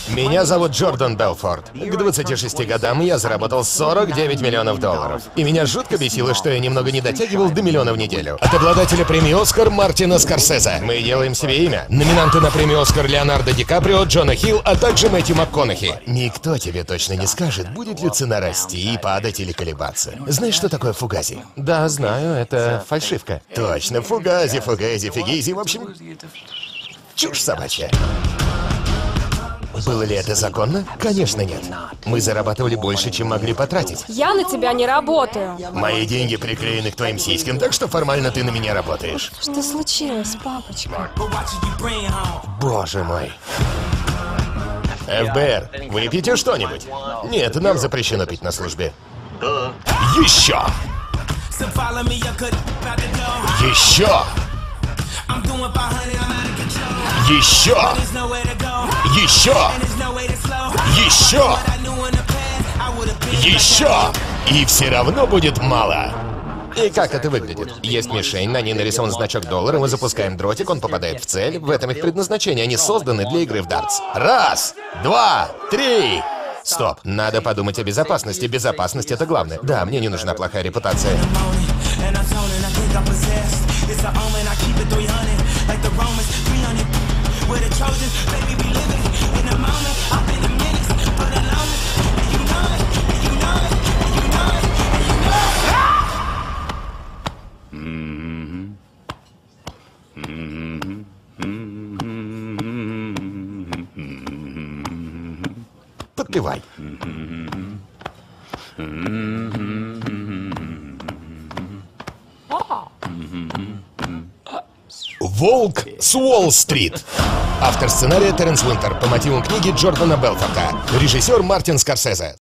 Меня зовут Джордан Белфорд. К 26 годам я заработал 49 миллионов долларов. И меня жутко бесило, что я немного не дотягивал до миллиона в неделю. От обладателя премии «Оскар» Мартина Скорсезе. Мы делаем себе имя. Номинанты на премию «Оскар» Леонардо Ди Каприо, Джона Хилл, а также Мэтью МакКонахи. Никто тебе точно не скажет, будет ли цена расти, падать или колебаться. Знаешь, что такое фугази? Да, знаю, это фальшивка. Точно, фугази, фигизи, в общем, чушь собачья. Было ли это законно? Конечно, нет. Мы зарабатывали больше, чем могли потратить. Я на тебя не работаю. Мои деньги приклеены к твоим сиськам, так что формально ты на меня работаешь. Что случилось, папочка? Боже мой. ФБР, выпейте что-нибудь. Нет, нам запрещено пить на службе. Еще! Еще! Еще! Еще! Еще! Еще! И все равно будет мало. И как это выглядит? Есть мишень, на ней нарисован значок доллара, мы запускаем дротик, он попадает в цель. В этом их предназначение, они созданы для игры в дартс. Раз, два, три. Стоп, надо подумать о безопасности. Безопасность — это главное. Да, мне не нужна плохая репутация. Подпевай. «Волк с Уолл-стрит». Автор сценария Теренс Уинтер по мотивам книги Джордана Белфорда. Режиссер Мартин Скорсезе.